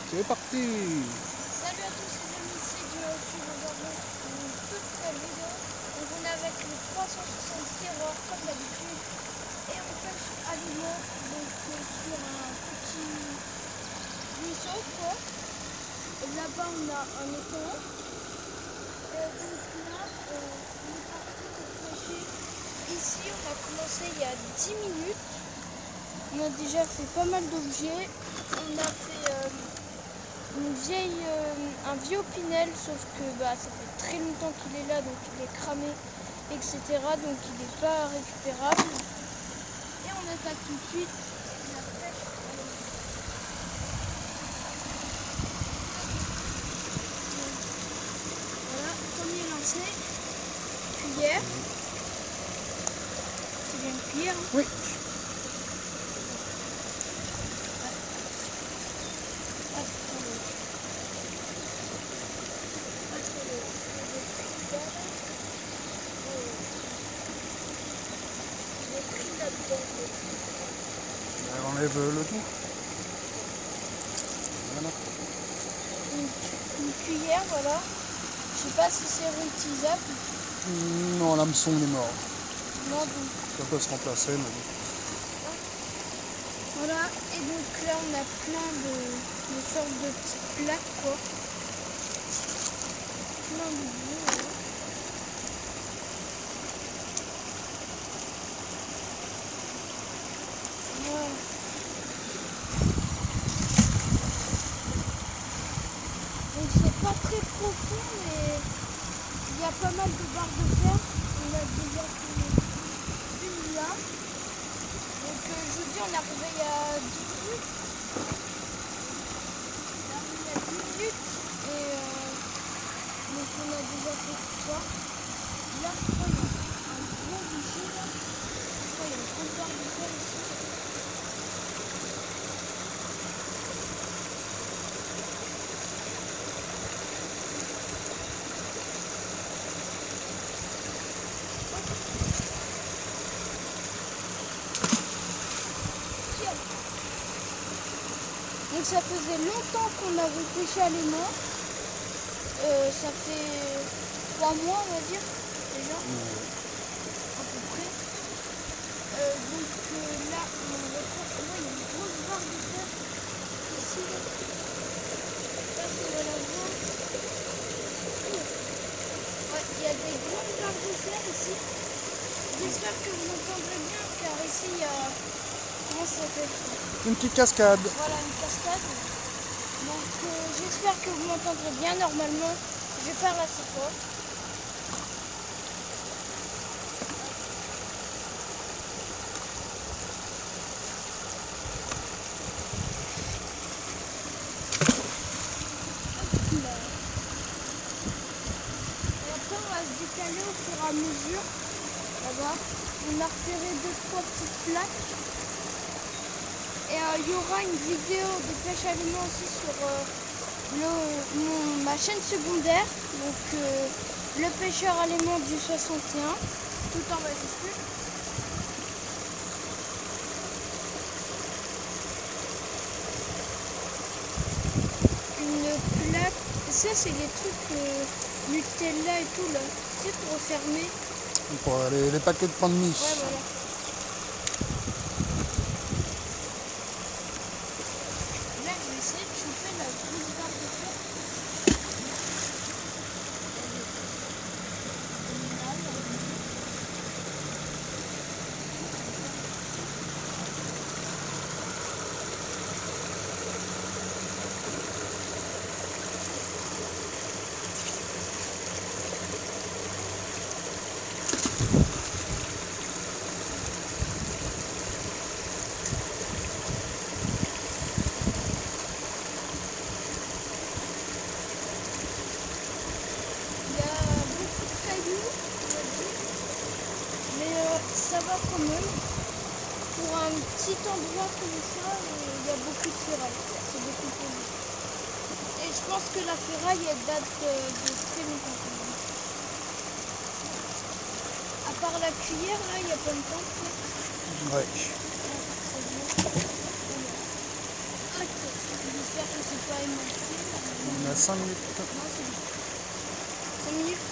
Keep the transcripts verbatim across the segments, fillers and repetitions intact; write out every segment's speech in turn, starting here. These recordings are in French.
C'est parti. Salut à tous les amis, c'est Joe, je suis aujourd'hui pour une toute nouvelle vidéo. Donc on est avec le trois cent soixante tireurs comme d'habitude et on pêche à l'humain, donc euh, sur un petit ruisseau quoi. Et là-bas on a un étang. Et donc là euh, on est parti pour pêcher. Ici on a commencé il y a dix minutes. On a déjà fait pas mal d'objets. On a fait euh, une vieille, euh, un vieux Pinel, sauf que bah, ça fait très longtemps qu'il est là, donc il est cramé, et cetera. Donc il n'est pas récupérable. Et on attaque tout de suite la pêche à l'humain. Voilà, premier lancé, cuillère. C'est bien une cuillère hein. Oui. On enlève le tout. Voilà. Une, une cuillère, voilà. Je sais pas si c'est réutilisable. Non, l'hameçon il est mort. Non, donc. Ça peut se remplacer, mais bon. Voilà, et donc là on a plein de, de sortes de petites plaques quoi. Plein de bleu, voilà. Voilà. Donc c'est pas très profond mais il y a pas mal de barres de fer. On a déjà fait une là. Donc euh, je vous dis on est arrivé il y a dix minutes. On est arrivé il y a dix minutes et euh, donc on a déjà fait tout ça. Là je crois qu'il y a un gros boucher là. Je crois qu'il y a une grosse barre de fer ici. Donc ça faisait longtemps qu'on avait pêché à l'aimant. Euh, ça fait trois mois on va dire déjà, à peu près. Euh, donc euh, là on reprend. Oh, il y a une grosse barre de fer ici. Là, là on va la voir. Ouais, il y a des grandes barres de fer ici. J'espère que vous m'entendrez bien car ici il y a. Comment ça s'appelle ça? Une petite cascade. Voilà, une cascade. Donc euh, j'espère que vous m'entendrez bien. Normalement, je vais faire assez fort. Et après, on va se décaler au fur et à mesure. Là-bas, on a repéré deux, trois petites plaques. Et il euh, y aura une vidéo de pêche à l'aimant aussi sur euh, le, mon, ma chaîne secondaire, donc euh, le pêcheur à l'aimant du soixante et un, tout en majuscule. Une plaque, ça c'est les trucs euh, Nutella et tout là, c'est pour refermer. Pour les, les paquets de pain de mie. Ouais, voilà. Là, je vais essayer de choper la grosse barre de fer. Ça va quand même. Pour un petit endroit comme ça, il y a beaucoup de ferraille. C'est beaucoup poli. Et je pense que la ferraille, elle date de, de très longtemps quand même. À part la cuillère, là, il n'y a pas de temps. Ouais. J'espère que c'est pas aimanté. On a cinq minutes. Non, c'est bon. cinq minutes.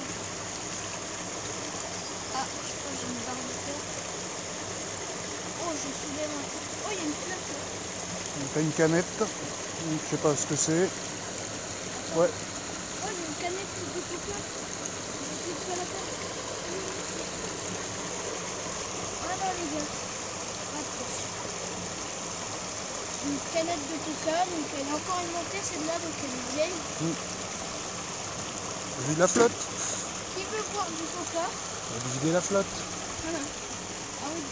Ah, je crois que j'ai une barre de fer. Oh, je soulève un peu. Oh, il y a une fenêtre là. Donc t'as une canette. Donc, je sais pas ce que c'est. Ouais. Oh, j'ai une canette de coca. Je suis sur la table. Voilà les gars. Attention. Une canette de coca, donc elle est encore alimentée celle-là, donc elle est vieille. Mmh. Vide la flotte. Qui veut boire du coca? On va vider la flotte. Voilà. Ah oui.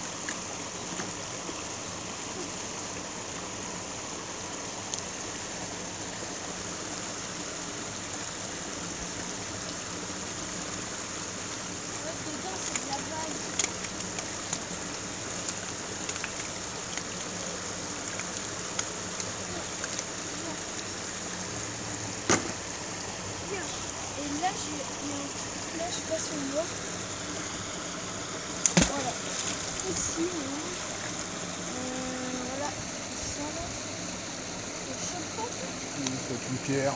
Ouais, dedans c'est de la balle. Et là, j'ai il y a un truc là, je sais pas si on voit. Voilà. Ici, euh, voilà. Ça là. Je chope pas. C'est une pierre.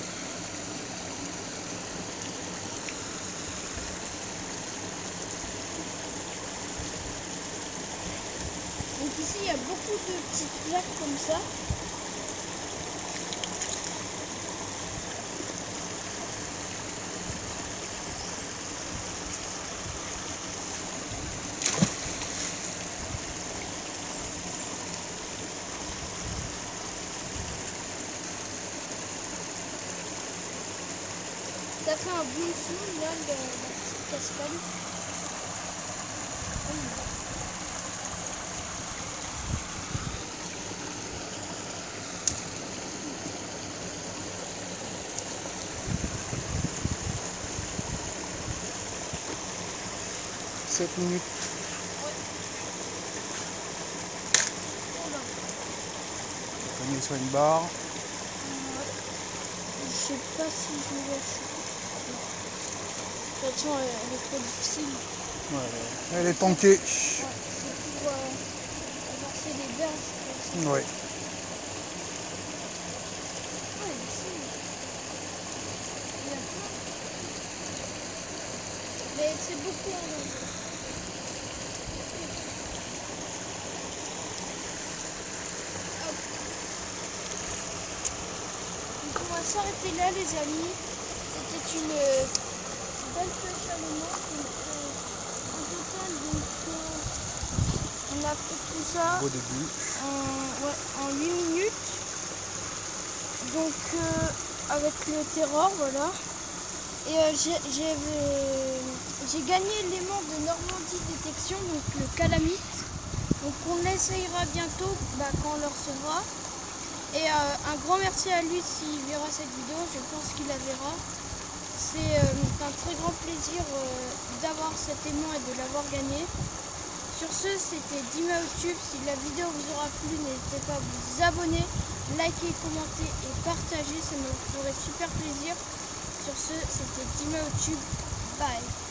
Donc ici, il y a beaucoup de petites plaques comme ça. Ça fait un bon son, là, le, la petite cascade. sept minutes. On est sur une barre. Je sais pas si je vais lâcher. De toute façon, elle, elle est trop difficile. Ouais, elle est tankée. Ouais, c'est pour euh, avancer les berges. Ouais. Ouais, ici. Il y a plein. Mais c'est beaucoup en haut. Hop. Donc on va s'arrêter là les amis. C'était une belle pêche à moment. Donc euh, en total, donc, euh, on a fait tout ça Au début. en, ouais, en huit minutes. Donc euh, avec le terror, voilà. Et euh, j'ai euh, gagné l'aimant de Normandie Détection, donc le calamite. Donc on l'essayera bientôt bah, quand on le recevra. Et euh, un grand merci à lui s'il verra cette vidéo, je pense qu'il la verra. C'est euh, un très grand plaisir euh, d'avoir cet aimant et de l'avoir gagné. Sur ce, c'était Dima YouTube. Si la vidéo vous aura plu, n'hésitez pas à vous abonner, liker, commenter et partager, ça me ferait super plaisir. Sur ce, c'était Dima YouTube. Bye.